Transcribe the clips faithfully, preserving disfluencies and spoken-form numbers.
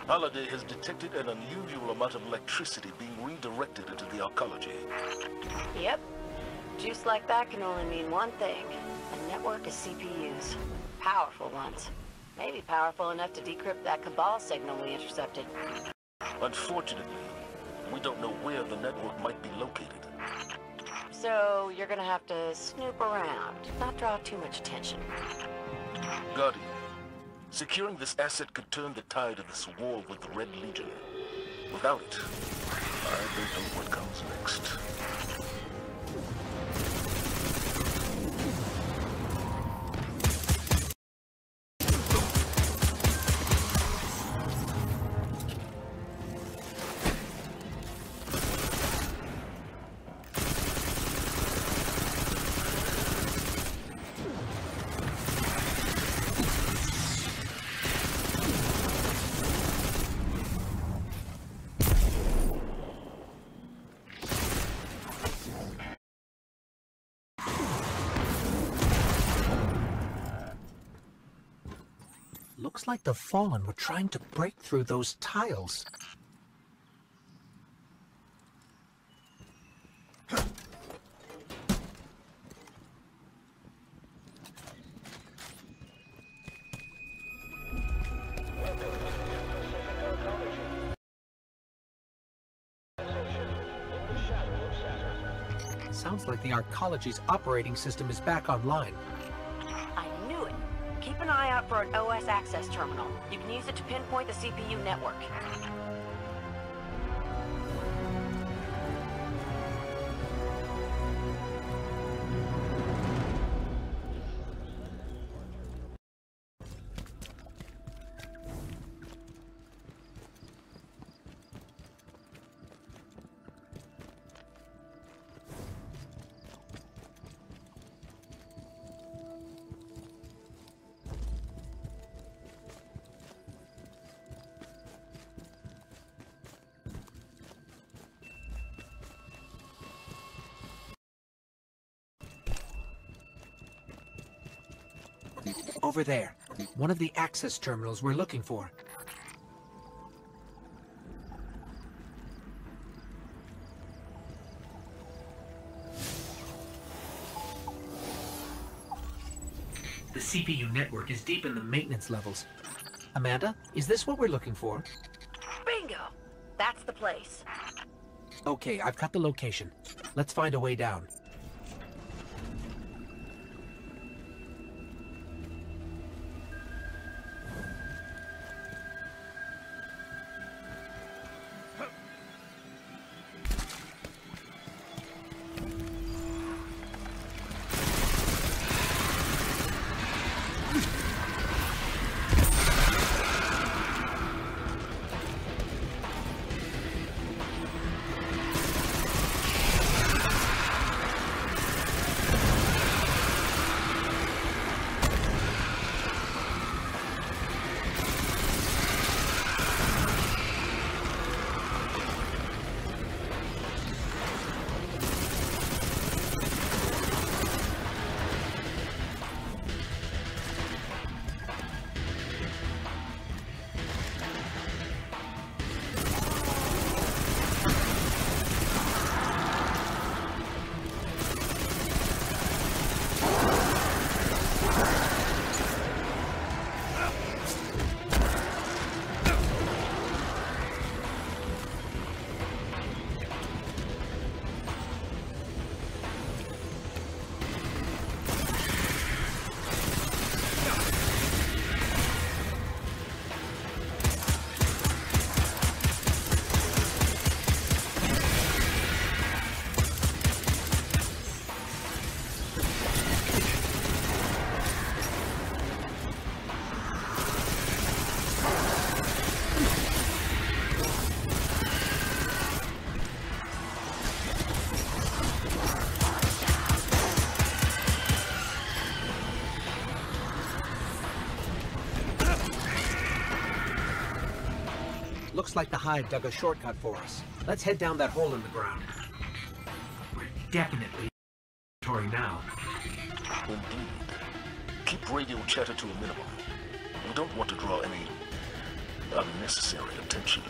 Holiday has detected an unusual amount of electricity being redirected into the arcology. Yep. Juice like that can only mean one thing. A network of C P Us. Powerful ones. Maybe powerful enough to decrypt that Cabal signal we intercepted. Unfortunately, we don't know where the network might be located. So you're gonna have to snoop around, not draw too much attention. Guardian, securing this asset could turn the tide of this war with the Red Legion. Without it, I don't know what comes next. Looks like the Fallen were trying to break through those tiles. Sounds like the Arcology's operating system is back online. I knew it. Keep an eye out for an O S access terminal. You can use it to pinpoint the C P U network. Over there. One of the access terminals we're looking for. The C P U network is deep in the maintenance levels. Amanda, is this what we're looking for? Bingo! That's the place. Okay, I've got the location. Let's find a way down. Looks like the Hive dug a shortcut for us. Let's head down that hole in the ground. We're definitely inventory now. Indeed. Keep radio chatter to a minimum. We don't want to draw any unnecessary attention.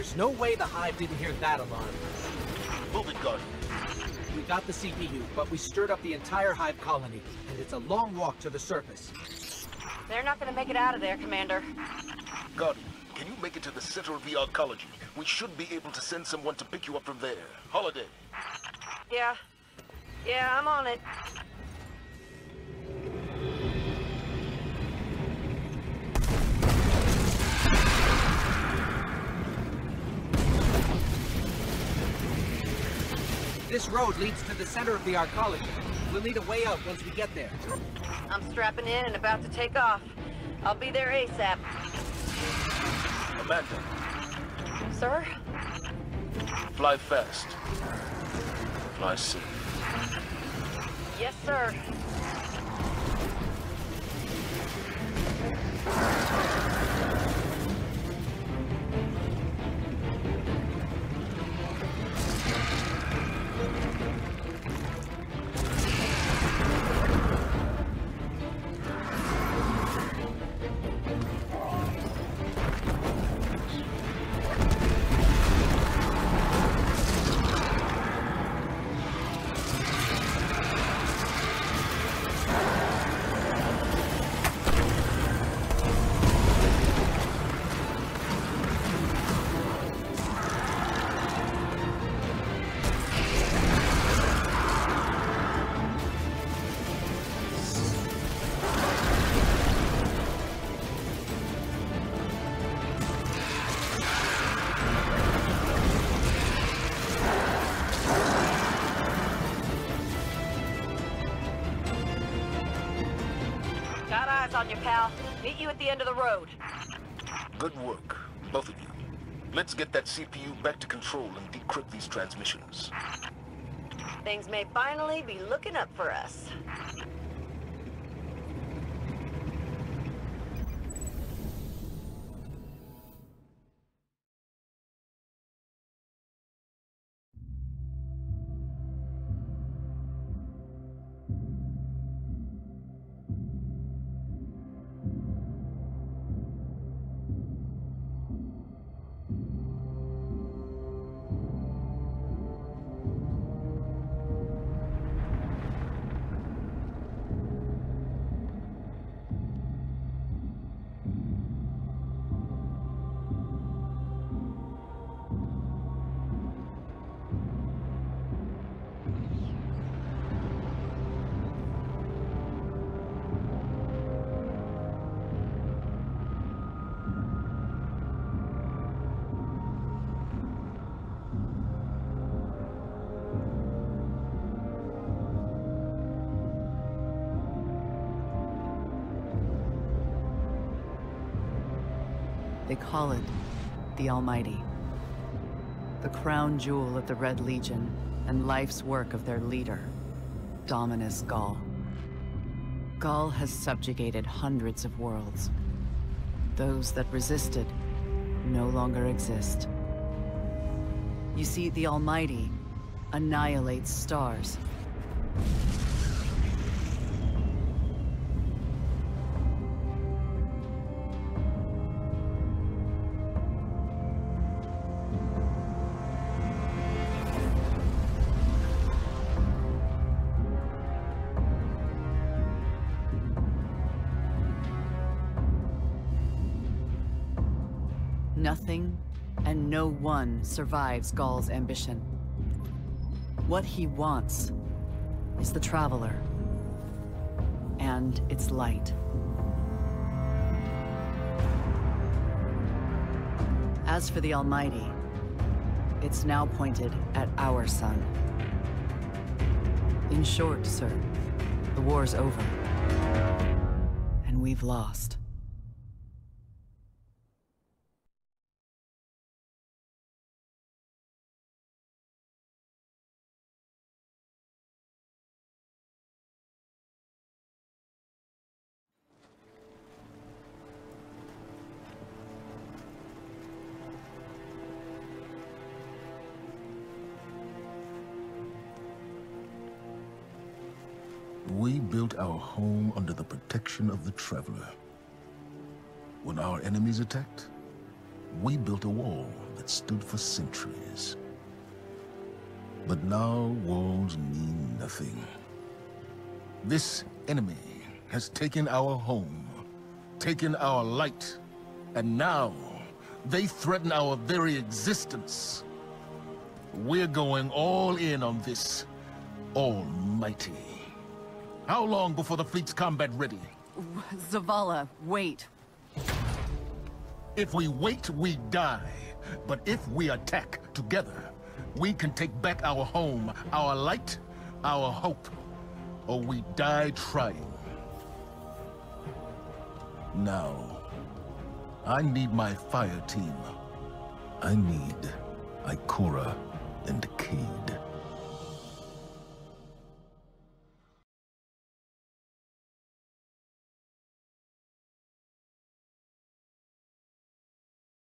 There's no way the Hive didn't hear that alarm. Move it, Guardian. We got the C P U, but we stirred up the entire Hive colony, and it's a long walk to the surface. They're not gonna make it out of there, Commander. Guardian, can you make it to the center of the arcology? We should be able to send someone to pick you up from there. Holiday. Yeah. Yeah, I'm on it. This road leads to the center of the arcology. We'll need a way out once we get there. I'm strapping in and about to take off. I'll be there ASAP. Amanda. Sir? Fly fast. Fly safe. Yes, sir. On you, pal. Meet you at the end of the road. Good work, both of you. Let's get that C P U back to control and decrypt these transmissions. Things may finally be looking up for us. They call it the Almighty. The crown jewel of the Red Legion and life's work of their leader, Dominus Ghaul. Ghaul has subjugated hundreds of worlds. Those that resisted no longer exist. You see, the Almighty annihilates stars. Nothing and no one survives Ghaul's ambition. What he wants is the Traveler and its light. As for the Almighty, it's now pointed at our sun. In short, sir, the war's over, and we've lost. We built our home under the protection of the Traveler. When our enemies attacked, we built a wall that stood for centuries. But now walls mean nothing. This enemy has taken our home, taken our light, and now they threaten our very existence. We're going all in on this Almighty. How long before the fleet's combat ready? Zavala, wait. If we wait, we die. But if we attack together, we can take back our home, our light, our hope, or we die trying. Now, I need my fire team. I need Ikora and Cayde.